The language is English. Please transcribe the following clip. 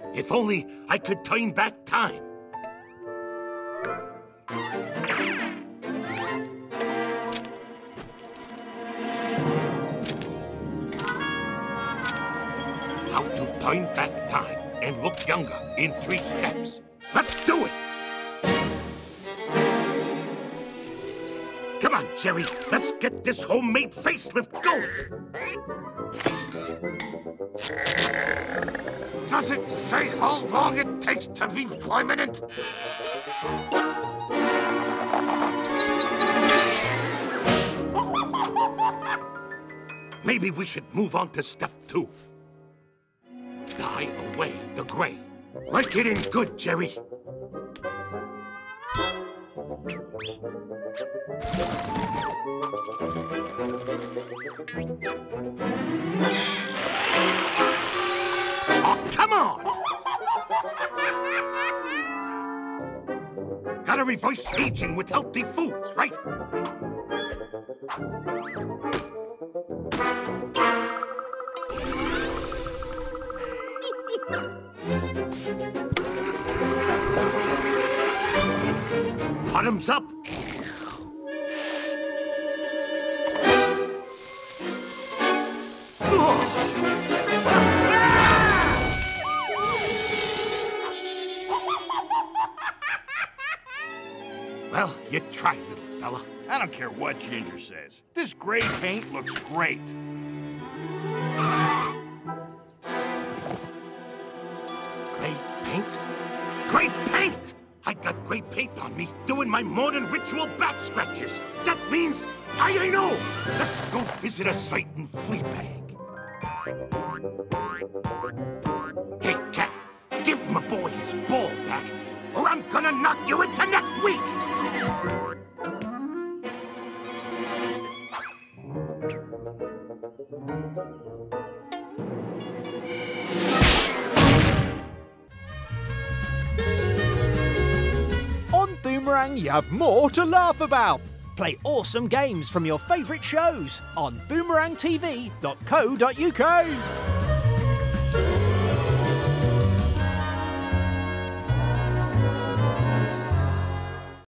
If only I could turn back time. How to turn back time and look younger in 3 steps. Let's do it! Come on, Jerry. Let's get this homemade facelift going. Does it say how long it takes to be permanent? Maybe we should move on to step 2. Dye away the gray. Work it in good, Jerry. Oh, come on! Gotta reverse aging with healthy foods, right? Bottoms up. Well, you tried, little fella. I don't care what Ginger says. This gray paint looks great. Gray paint? Gray paint! I got gray paint on me doing my morning ritual back scratches. That means I know. Let's go visit a certain flea bag. Hey, cat, give my boy his ball back, or I'm gonna knock you into next week. On Boomerang, you have more to laugh about. Play awesome games from your favourite shows on boomerangtv.co.uk.